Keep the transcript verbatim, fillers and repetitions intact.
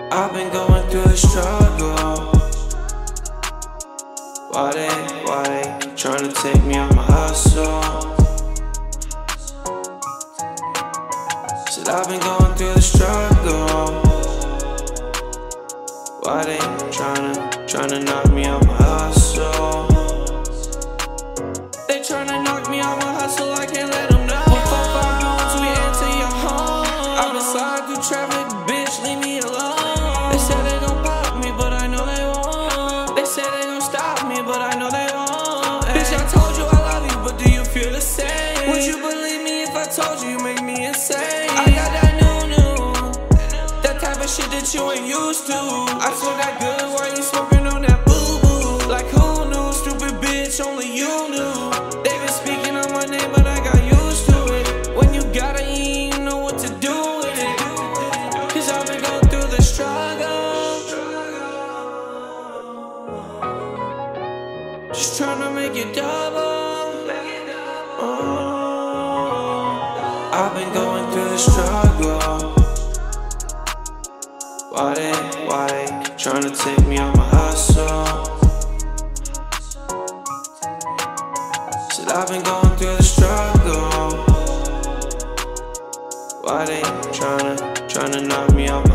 I've been going through the struggle. Why they, why they tryna take me on my hustle? Said I've been going through the struggle. Why they tryna, tryna knock me on my hustle? They tryna knock me on my hustle, I can't let them know. One, four, five, months, we enter your home. I've been sliding through traffic, bitch, leave me alone. They said they gon' pop me, but I know they won't. They said they gon' stop me, but I know they won't. Ay. Bitch, I told you I love you, but do you feel the same? Would you believe me if I told you you make me insane? I got that new, new, that type of shit that you ain't used to. I smoke that good while you smoking on that boo-boo. Like who knew, stupid bitch, only you knew. They been speaking on my name, but I got used to it. When you got it, you ain't know what to do with it. Cause I've been going through the struggle, just tryna make it double. Oh, I've been going through the struggle. Why they, why they tryna take me on my hustle? Said I've been going through the struggle. Why they tryna, tryna knock me off